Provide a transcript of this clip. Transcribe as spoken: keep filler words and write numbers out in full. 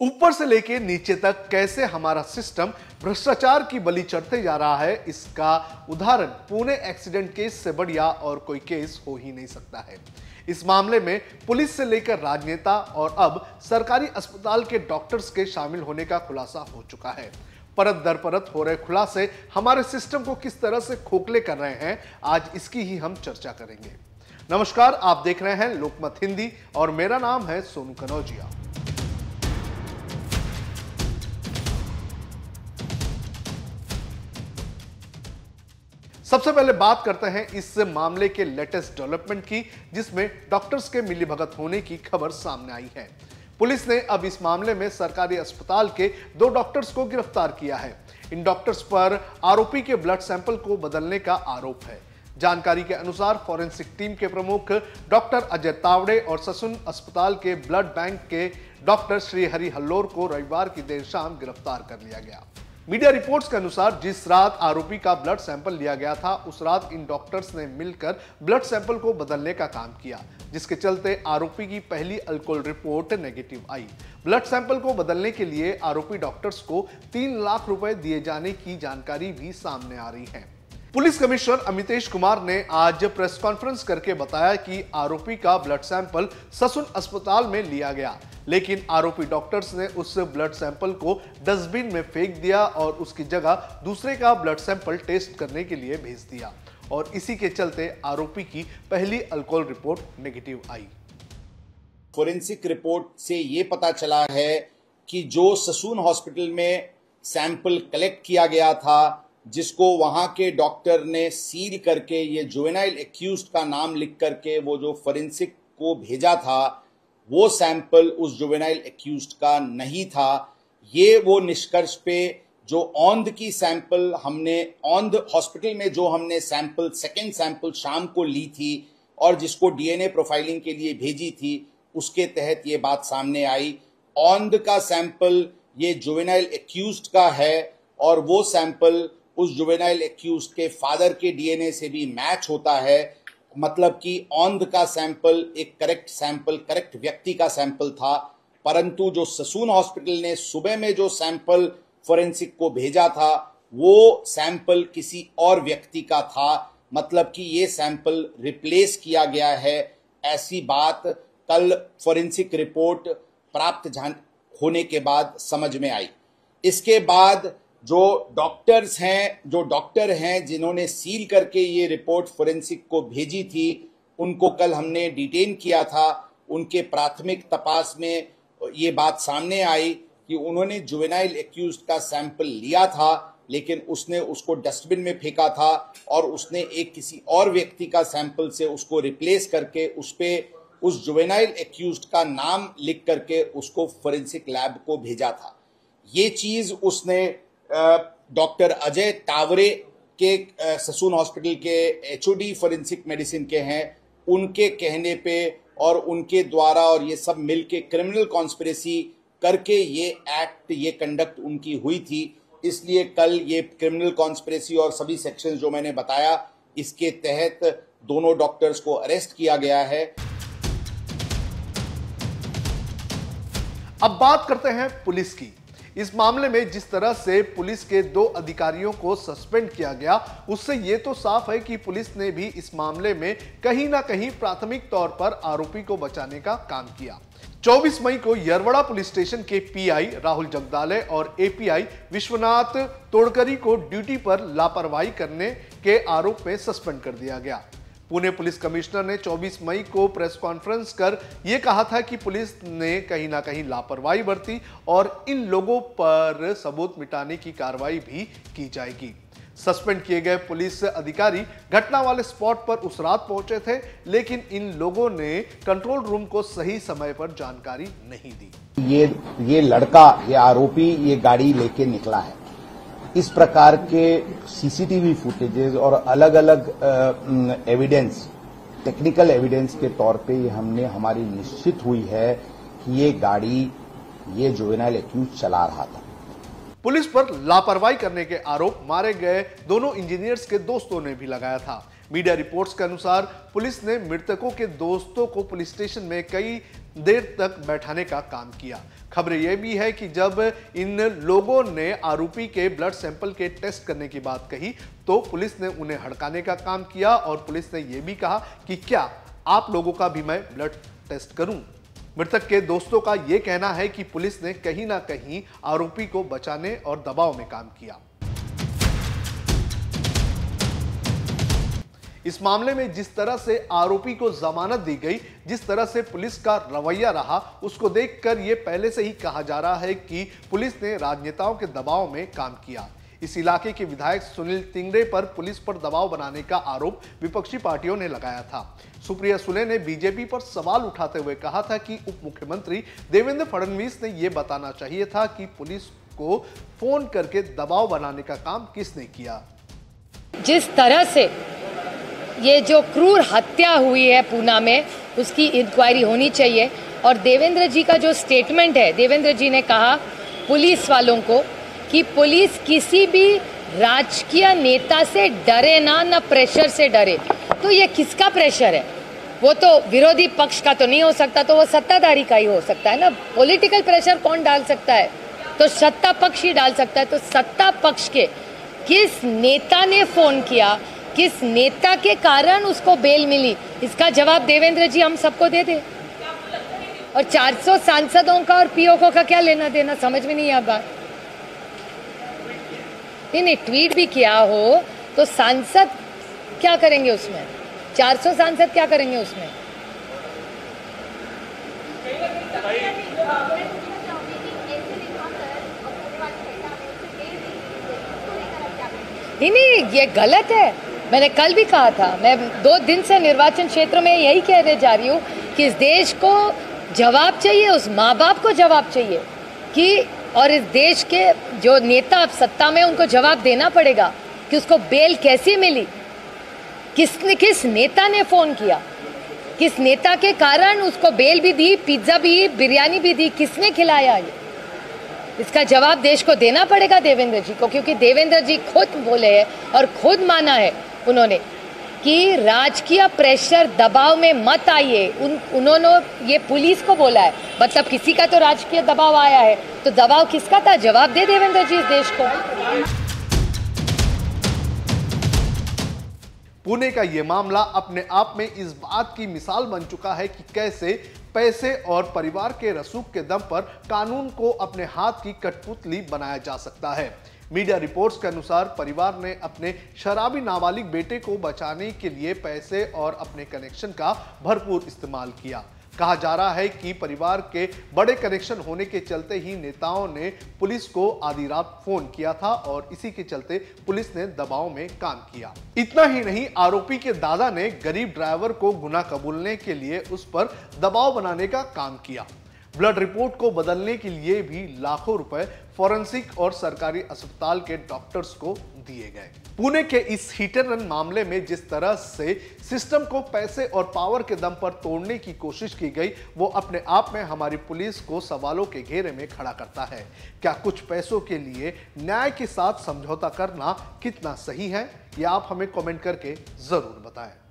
ऊपर से लेके नीचे तक कैसे हमारा सिस्टम भ्रष्टाचार की बलि चढ़ते जा रहा है, इसका उदाहरण पुणे एक्सीडेंट केस से बढ़िया और कोई केस हो ही नहीं सकता है। इस मामले में पुलिस से लेकर राजनेता और अब सरकारी अस्पताल के डॉक्टर्स के शामिल होने का खुलासा हो चुका है। परत दर परत हो रहे खुलासे हमारे सिस्टम को किस तरह से खोखले कर रहे हैं, आज इसकी ही हम चर्चा करेंगे। नमस्कार, आप देख रहे हैं लोकमत हिंदी और मेरा नाम है सोनू कनौजिया। सबसे पहले बात करते हैं इस मामले के लेटेस्ट डेवलपमेंट की, जिसमें डॉक्टर्स के मिलीभगत होने की खबर सामने आई है। पुलिस ने अब इस मामले में सरकारी अस्पताल के दो डॉक्टर्स को गिरफ्तार किया है। इन डॉक्टर्स पर आरोपी के ब्लड सैंपल को बदलने का आरोप है। जानकारी के अनुसार फॉरेंसिक टीम के प्रमुख डॉक्टर अजय तावड़े और ससून अस्पताल के ब्लड बैंक के डॉक्टर श्री हरि हल्लोर को रविवार की देर शाम गिरफ्तार कर लिया गया। मीडिया रिपोर्ट्स के अनुसार जिस रात आरोपी का ब्लड सैंपल लिया गया था, उस रात इन डॉक्टर्स ने मिलकर ब्लड सैंपल को बदलने का काम किया, जिसके चलते आरोपी की पहली अल्कोहल रिपोर्ट नेगेटिव आई। ब्लड सैंपल को बदलने के लिए आरोपी डॉक्टर्स को तीन लाख रुपए दिए जाने की जानकारी भी सामने आ रही है। पुलिस कमिश्नर अमितेश कुमार ने आज प्रेस कॉन्फ्रेंस करके बताया कि आरोपी का ब्लड सैंपल ससून अस्पताल में लिया गया, लेकिन आरोपी डॉक्टर्स ने उस ब्लड सैंपल को डस्टबिन में फेंक दिया और उसकी जगह दूसरे का ब्लड सैंपल टेस्ट करने के लिए भेज दिया, और इसी के चलते आरोपी की पहली अल्कोहल रिपोर्ट नेगेटिव आई। फोरेंसिक रिपोर्ट से ये पता चला है कि जो ससून हॉस्पिटल में सैंपल कलेक्ट किया गया था, जिसको वहां के डॉक्टर ने सील करके ये जुवेनाइल एक्यूज्ड का नाम लिख करके वो जो फोरेंसिक को भेजा था, वो सैंपल उस जुवेनाइल एक्यूज्ड का नहीं था। ये वो निष्कर्ष पे जो औंध की सैंपल हमने औंध हॉस्पिटल में जो हमने सैंपल सेकेंड सैंपल शाम को ली थी और जिसको डीएनए प्रोफाइलिंग के लिए भेजी थी, उसके तहत ये बात सामने आई। औंध का सैंपल ये जुवेनाइल एक्यूज्ड का है और वो सैंपल उस जुवेनाइल एक्यूज्ड के फादर के डीएनए से भी मैच होता है। मतलब कि औंध का सैंपल एक करेक्ट सैंपल करेक्ट व्यक्ति का सैंपल था, परंतु जो ससून हॉस्पिटल ने सुबह में जो सैंपल फोरेंसिक को भेजा था, वो सैंपल किसी और व्यक्ति का था। मतलब कि ये सैंपल रिप्लेस किया गया है, ऐसी बात कल फोरेंसिक रिपोर्ट प्राप्त जान होने के बाद समझ में आई। इसके बाद जो डॉक्टर्स हैं जो डॉक्टर हैं जिन्होंने सील करके ये रिपोर्ट फोरेंसिक को भेजी थी, उनको कल हमने डिटेन किया था। उनके प्राथमिक तपास में ये बात सामने आई कि उन्होंने जुवेनाइल एक्यूज्ड का सैंपल लिया था, लेकिन उसने उसको डस्टबिन में फेंका था और उसने एक किसी और व्यक्ति का सैंपल से उसको रिप्लेस करके उस पे उस जुवेनाइल एक्यूज्ड का नाम लिख करके उसको फोरेंसिक लैब को भेजा था। ये चीज उसने डॉक्टर अजय तावरे के ससून हॉस्पिटल के एचओडी फोरेंसिक मेडिसिन के हैं, उनके कहने पे और उनके द्वारा और ये सब मिलके क्रिमिनल कॉन्स्पिरेसी करके ये एक्ट ये कंडक्ट उनकी हुई थी। इसलिए कल ये क्रिमिनल कॉन्स्पिरेसी और सभी सेक्शंस जो मैंने बताया, इसके तहत दोनों डॉक्टर्स को अरेस्ट किया गया है। अब बात करते हैं पुलिस की। इस मामले में जिस तरह से पुलिस के दो अधिकारियों को सस्पेंड किया गया, उससे यह तो साफ है कि पुलिस ने भी इस मामले में कहीं ना कहीं प्राथमिक तौर पर आरोपी को बचाने का काम किया। चौबीस मई को यरवड़ा पुलिस स्टेशन के पीआई राहुल जगदाले और एपीआई विश्वनाथ तोड़करी को ड्यूटी पर लापरवाही करने के आरोप में सस्पेंड कर दिया गया। पुणे पुलिस कमिश्नर ने चौबीस मई को प्रेस कॉन्फ्रेंस कर यह कहा था कि पुलिस ने कहीं ना कहीं लापरवाही बरती और इन लोगों पर सबूत मिटाने की कार्रवाई भी की जाएगी। सस्पेंड किए गए पुलिस अधिकारी घटना वाले स्पॉट पर उस रात पहुंचे थे, लेकिन इन लोगों ने कंट्रोल रूम को सही समय पर जानकारी नहीं दी। ये ये लड़का ये आरोपी ये गाड़ी लेके निकला है। इस प्रकार के सीसीटीवी फुटेजेस और अलग अलग एविडेंस टेक्निकल एविडेंस के तौर पे हमने हमारी निश्चित हुई है कि ये गाड़ी ये जुवेनाइल एक्यूज चला रहा था। पुलिस पर लापरवाही करने के आरोप मारे गए दोनों इंजीनियर्स के दोस्तों ने भी लगाया था। मीडिया रिपोर्ट्स के अनुसार पुलिस ने मृतकों के दोस्तों को पुलिस स्टेशन में कई देर तक बैठाने का काम किया। खबर यह भी है कि जब इन लोगों ने आरोपी के ब्लड सैंपल के टेस्ट करने की बात कही तो पुलिस ने उन्हें हड़काने का काम किया और पुलिस ने यह भी कहा कि क्या आप लोगों का भी मैं ब्लड टेस्ट करूं। मृतक के दोस्तों का यह कहना है कि पुलिस ने कहीं ना कहीं आरोपी को बचाने और दबाव में काम किया। इस मामले में जिस तरह से आरोपी को जमानत दी गई, जिस तरह से पुलिस का रवैया रहा, उसको देखकर यह पहले से ही कहा जा रहा है कि पुलिस ने राजनेताओं के दबाव में काम किया। इस इलाके के विधायक सुनील तिंगरे पर पुलिस पर दबाव बनाने का आरोप विपक्षी पार्टियों ने लगाया था। सुप्रिया सुले ने बीजेपी पर सवाल उठाते हुए कहा था कि उप मुख्यमंत्री देवेंद्र फडणवीस ने यह बताना चाहिए था कि पुलिस को फोन करके दबाव बनाने का काम किसने किया। जिस तरह से ये जो क्रूर हत्या हुई है पूना में, उसकी इंक्वायरी होनी चाहिए। और देवेंद्र जी का जो स्टेटमेंट है, देवेंद्र जी ने कहा पुलिस वालों को कि पुलिस किसी भी राजकीय नेता से डरे ना, ना प्रेशर से डरे। तो ये किसका प्रेशर है? वो तो विरोधी पक्ष का तो नहीं हो सकता, तो वो सत्ताधारी का ही हो सकता है ना। पॉलिटिकल प्रेशर कौन डाल सकता है? तो सत्ता पक्ष ही डाल सकता है। तो सत्ता पक्ष के किस नेता ने फोन किया, किस नेता के कारण उसको बेल मिली, इसका जवाब देवेंद्र जी हम सबको दे दे। और चार सौ सांसदों का और पीओ का क्या लेना देना, समझ में नहीं आ बात। नहीं, ट्वीट भी किया हो तो सांसद क्या करेंगे उसमें? चार सौ सांसद क्या करेंगे उसमें? नहीं नहीं, ये गलत है। मैंने कल भी कहा था, मैं दो दिन से निर्वाचन क्षेत्र में यही कहने जा रही हूँ कि इस देश को जवाब चाहिए, उस माँ बाप को जवाब चाहिए कि, और इस देश के जो नेता अब सत्ता में उनको जवाब देना पड़ेगा कि उसको बेल कैसी मिली, किसने, किस नेता ने फोन किया, किस नेता के कारण उसको बेल भी दी, पिज्जा भी, बिरयानी भी दी, किसने खिलाया? ये इसका जवाब देश को देना पड़ेगा देवेंद्र जी को, क्योंकि देवेंद्र जी खुद बोले हैं और खुद माना है उन्होंने कि राजकीय प्रेशर दबाव में मत आइए। उन उन्होंने ये पुलिस को बोला है, मतलब किसी का तो राजकीय दबाव आया है, तो दबाव किसका था? जवाब दे देवेंद्र जी इस देश को। पुणे का यह मामला अपने आप में इस बात की मिसाल बन चुका है कि कैसे पैसे और परिवार के रसूख के दम पर कानून को अपने हाथ की कठपुतली बनाया जा सकता है। मीडिया रिपोर्ट्स के अनुसार परिवार ने अपने शराबी नाबालिग बेटे को बचाने के लिए पैसे और अपने कनेक्शन का भरपूर इस्तेमाल किया। कहा जा रहा है कि परिवार के बड़े कनेक्शन होने के चलते ही नेताओं ने पुलिस को आधी रात फोन किया था और इसी के चलते पुलिस ने दबाव में काम किया। इतना ही नहीं, आरोपी के दादा ने गरीब ड्राइवर को गुनाह कबूलने के लिए उस पर दबाव बनाने का काम किया। ब्लड रिपोर्ट को बदलने के लिए भी लाखों रुपए फॉरेंसिक और सरकारी अस्पताल के डॉक्टर्स को दिए गए। पुणे के इस हिट एंड रन मामले में जिस तरह से सिस्टम को पैसे और पावर के दम पर तोड़ने की कोशिश की गई, वो अपने आप में हमारी पुलिस को सवालों के घेरे में खड़ा करता है। क्या कुछ पैसों के लिए न्याय के साथ समझौता करना कितना सही है, ये आप हमें कमेंट करके जरूर बताएं।